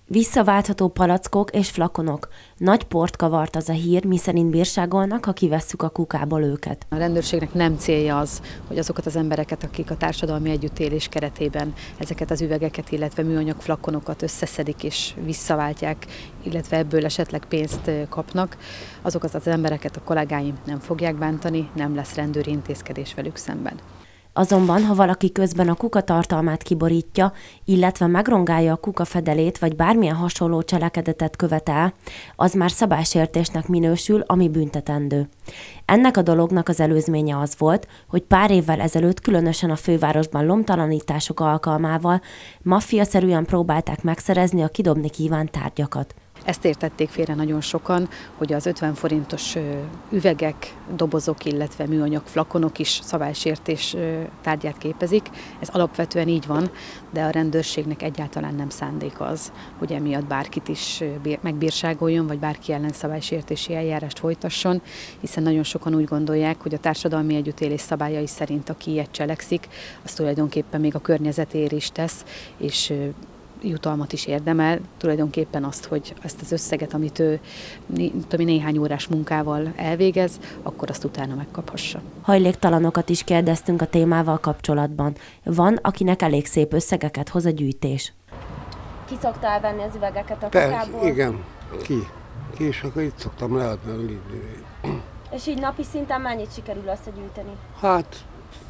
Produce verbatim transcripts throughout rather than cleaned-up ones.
Visszaváltható palackok és flakonok. Nagy port kavart az a hír, miszerint bírságolnak, ha kivesszük a kukából őket. A rendőrségnek nem célja az, hogy azokat az embereket, akik a társadalmi együttélés keretében ezeket az üvegeket, illetve műanyag flakonokat összeszedik és visszaváltják, illetve ebből esetleg pénzt kapnak, azokat az embereket a kollégáim nem fogják bántani, nem lesz rendőri intézkedés velük szemben. Azonban, ha valaki közben a kuka tartalmát kiborítja, illetve megrongálja a kuka fedelét, vagy bármilyen hasonló cselekedetet követel, az már szabálysértésnek minősül, ami büntetendő. Ennek a dolognak az előzménye az volt, hogy pár évvel ezelőtt különösen a fővárosban lomtalanítások alkalmával maffiaszerűen próbálták megszerezni a kidobni kívánt tárgyakat. Ezt értették félre nagyon sokan, hogy az ötven forintos üvegek, dobozok, illetve műanyag flakonok is szabálysértés tárgyát képezik. Ez alapvetően így van, de a rendőrségnek egyáltalán nem szándék az, hogy emiatt bárkit is megbírságoljon, vagy bárki ellen szabálysértési eljárást folytasson, hiszen nagyon sokan úgy gondolják, hogy a társadalmi együttélés szabályai szerint, aki ilyet cselekszik, az tulajdonképpen még a környezetért is tesz, és jutalmat is érdemel, tulajdonképpen azt, hogy ezt az összeget, amit ő néhány órás munkával elvégez, akkor azt utána megkaphassa. Hajléktalanokat is kérdeztünk a témával kapcsolatban. Van, akinek elég szép összegeket hoz a gyűjtés. Ki szokta elvenni az üvegeket a kukából? Igen, ki. Ki, és akkor itt szoktam leadni. És így napi szinten mennyit sikerül összegyűjteni? Hát,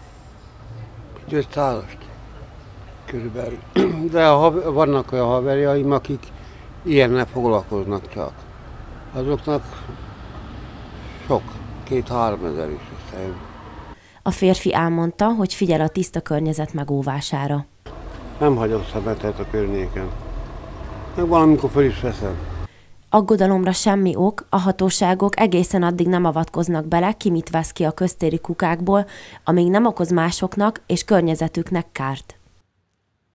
ötszázt. Körülbelül. De a, vannak olyan haverjaim, akik ilyennel foglalkoznak csak. Azoknak sok, két-három ezer is összejön. A férfi elmondta, hogy figyel a tiszta környezet megóvására. Nem hagyok szemetet a környéken. Meg valamikor fel is veszem. Aggodalomra semmi ok, a hatóságok egészen addig nem avatkoznak bele, ki mit vesz ki a köztéri kukákból, amíg nem okoz másoknak és környezetüknek kárt.